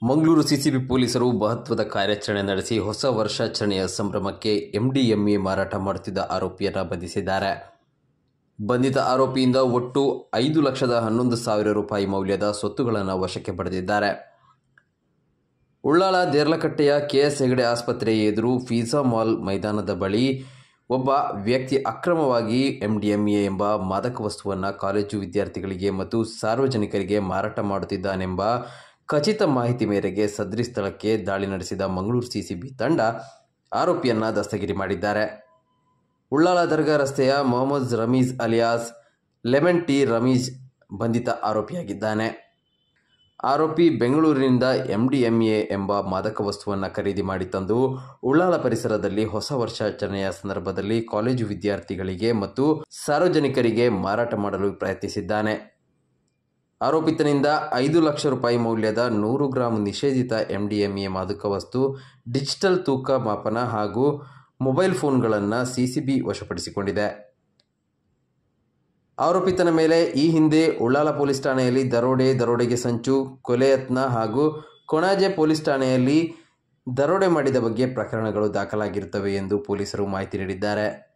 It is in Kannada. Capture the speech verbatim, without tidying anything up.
ಮಂಗಳೂರು ಸಿಸಿಬಿ ಪೊಲೀಸರು ಮಹತ್ವದ ಕಾರ್ಯಾಚರಣೆ ನಡೆಸಿ ಹೊಸ ವರ್ಷಾಚರಣೆಯ ಸಂಭ್ರಮಕ್ಕೆ ಎಂಡಿಎಂಎ ಮಾರಾಟ ಮಾಡುತ್ತಿದ್ದ ಆರೋಪಿಯನ್ನು ಬಂಧಿಸಿದ್ದಾರೆ. ಬಂಧಿತ ಆರೋಪಿಯಿಂದ ಒಟ್ಟು ಐದು ಲಕ್ಷದ ಹನ್ನೊಂದು ಸಾವಿರ ರೂಪಾಯಿ ಮೌಲ್ಯದ ಸೊತ್ತುಗಳನ್ನು ವಶಕ್ಕೆ ಪಡೆದಿದ್ದಾರೆ. ಉಳ್ಳಾಲ ದೇರ್ಲಕಟ್ಟೆಯ ಕೆಎಸ್ ಹೆಗಡೆ ಆಸ್ಪತ್ರೆ ಎದುರು ಫಿಜಾ ಮಾಲ್ ಮೈದಾನದ ಬಳಿ ಒಬ್ಬ ವ್ಯಕ್ತಿ ಅಕ್ರಮವಾಗಿ ಎಂಡಿಎಂಎ ಎಂಬ ಮಾದಕ ವಸ್ತುವನ್ನು ಕಾಲೇಜು ವಿದ್ಯಾರ್ಥಿಗಳಿಗೆ ಮತ್ತು ಸಾರ್ವಜನಿಕರಿಗೆ ಮಾರಾಟ ಮಾಡುತ್ತಿದ್ದಾನೆಂಬ ಖಚಿತ ಮಾಹಿತಿ ಮೇರೆಗೆ ಸದರಿ ಸ್ಥಳಕ್ಕೆ ದಾಳಿ ನಡೆಸಿದ ಮಂಗಳೂರು ಸಿಸಿಬಿ ತಂಡ ಆರೋಪಿಯನ್ನು ದಸ್ತಗಿರಿ ಮಾಡಿದ್ದಾರೆ. ಉಳ್ಳಾಲ ದರ್ಗಾ ರಸ್ತೆಯ Mohammed Rameez alias lemon tea Rameez ಬಂಧಿತ ಆರೋಪಿಯಾಗಿದ್ದಾನೆ. ಆರೋಪಿ ಬೆಂಗಳೂರಿನಿಂದ ಎಂಡಿಎಂಎ ಎಂಬ ಮಾದಕ ವಸ್ತುವನ್ನು ಖರೀದಿ ಮಾಡಿ ತಂದು ಉಳ್ಳಾಲ ಪರಿಸರದಲ್ಲಿ ಹೊಸ ವರ್ಷಾಚರಣೆಯ ಸಂದರ್ಭದಲ್ಲಿ ಕಾಲೇಜು ವಿದ್ಯಾರ್ಥಿಗಳಿಗೆ ಮತ್ತು ಸಾರ್ವಜನಿಕರಿಗೆ ಮಾರಾಟ ಮಾಡಲು ಪ್ರಯತ್ನಿಸಿದ್ದಾನೆ. ಆರೋಪಿತನಿಂದ ಐದು ಲಕ್ಷ ರೂಪಾಯಿ ಮೌಲ್ಯದ ನೂರು ಗ್ರಾಂ ನಿಷೇಧಿತ ಎಂಡಿಎಂಎ ಮಾದಕ ವಸ್ತು, ಡಿಜಿಟಲ್ ತೂಕ ಮಾಪನ ಹಾಗೂ ಮೊಬೈಲ್ ಫೋನ್ಗಳನ್ನು ಸಿಸಿಬಿ ವಶಪಡಿಸಿಕೊಂಡಿದೆ. ಆರೋಪಿತನ ಮೇಲೆ ಈ ಹಿಂದೆ ಉಳ್ಳಾಲ ಪೊಲೀಸ್ ಠಾಣೆಯಲ್ಲಿ ದರೋಡೆ, ದರೋಡೆಗೆ ಸಂಚು, ಕೊಲೆ ಯತ್ನ ಹಾಗೂ ಕೊಣಾಜೆ ಪೊಲೀಸ್ ಠಾಣೆಯಲ್ಲಿ ದರೋಡೆ ಮಾಡಿದ ಬಗ್ಗೆ ಪ್ರಕರಣಗಳು ದಾಖಲಾಗಿರುತ್ತವೆ ಎಂದು ಪೊಲೀಸರು ಮಾಹಿತಿ ನೀಡಿದ್ದಾರೆ.